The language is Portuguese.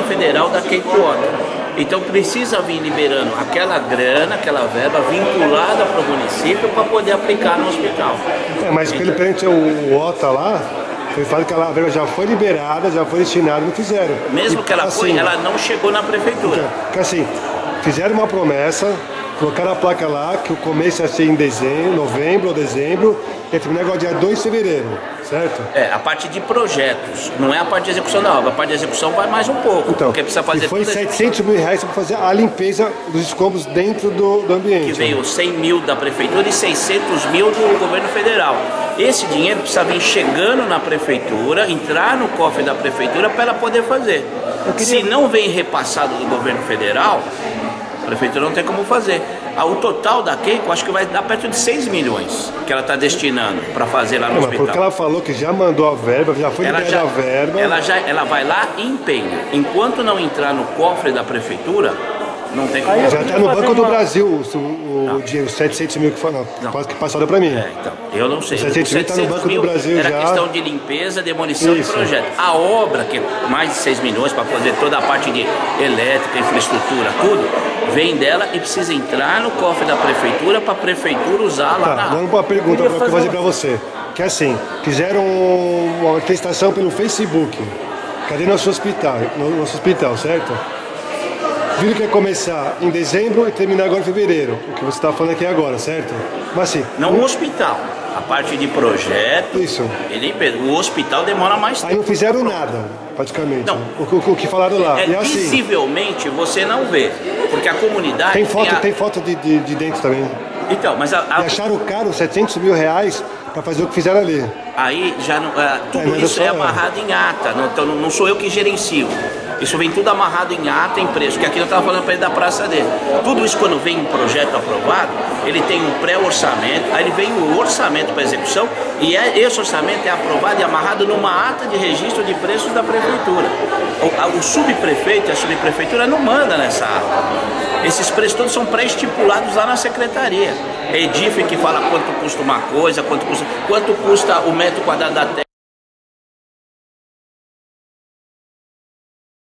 federal da Cape Water. Então precisa vir liberando aquela grana, aquela verba vinculada para o município para poder aplicar no hospital. Mas pelo perante o OTA lá, foi falado que a verba já foi liberada, já foi destinada, não fizeram. Mesmo que ela assim, foi, ela não chegou na prefeitura. Então, porque assim, fizeram uma promessa, colocaram a placa lá, que o começo ia ser em dezembro, novembro ou dezembro, e terminar agora dia 2 de fevereiro, certo? A parte de projetos, não é a parte de execução da obra, a parte de execução vai mais um pouco, então, porque precisa fazer e foi R$700 mil para fazer a limpeza dos escombros dentro do ambiente. Que veio 100 mil da prefeitura e 600 mil do governo federal. Esse dinheiro precisa vir chegando na prefeitura, entrar no cofre da prefeitura para ela poder fazer. Se não vem repassado do governo federal, a prefeitura não tem como fazer. O total da Keiko, acho que vai dar perto de 6 milhões que ela está destinando para fazer lá no hospital. Porque ela falou que já mandou a verba, já foi liberada a verba. Ela vai lá e empenha. Enquanto não entrar no cofre da prefeitura, não tem como. Já está no Banco do Brasil o dinheiro, 700 mil que falou, que passaram para mim. Então, eu não sei. O 700 mil está no Banco do Brasil era já. Questão de limpeza, demolição de projeto. A obra, que é mais de 6 milhões para fazer toda a parte de elétrica, infraestrutura, tudo, vem dela e precisa entrar no cofre da prefeitura para a prefeitura usar lá na área. Uma pergunta que eu vou fazer para você. Que é assim, fizeram uma manifestação pelo Facebook. Cadê nosso hospital, certo? Viram que ia começar em dezembro e terminar agora em fevereiro. O que você está falando aqui agora, certo? Mas assim... Não o hospital. A parte de projeto... Isso. O hospital demora mais tempo. Aí não fizeram nada, praticamente. Não. O que falaram lá. E assim, visivelmente você não vê. Porque a comunidade... Tem foto de dentro também. Então, mas E acharam caro 700 mil reais para fazer o que fizeram ali. Aí já não... tudo isso é amarrado em ata. Então não sou eu que gerencio. Isso vem tudo amarrado em ata, em preço, que aqui eu estava falando para ele da praça dele. Tudo isso, quando vem um projeto aprovado, ele tem um pré-orçamento, aí ele vem o orçamento para execução, e esse orçamento é aprovado e amarrado numa ata de registro de preços da prefeitura. O subprefeito e a subprefeitura não manda nessa ata. Esses preços todos são pré-estipulados lá na secretaria. É Edif que fala quanto custa uma coisa, quanto custa o metro quadrado da terra.